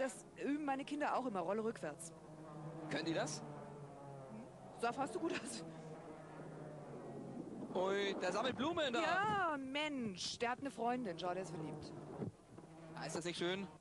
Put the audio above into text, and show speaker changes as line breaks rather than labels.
das üben meine Kinder auch immer, Rolle rückwärts.
Können die das?
Sah fast so gut aus.
Ui, der sammelt Blumen da.
Ja, Mensch, der hat eine Freundin. Schau, der ist verliebt.
Ah, ist das nicht schön?